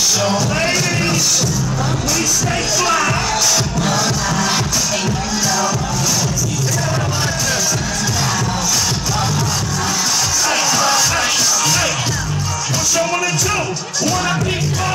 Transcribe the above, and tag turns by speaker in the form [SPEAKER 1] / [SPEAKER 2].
[SPEAKER 1] So ladies, we stay fly. What you wanna do? Wanna be fun?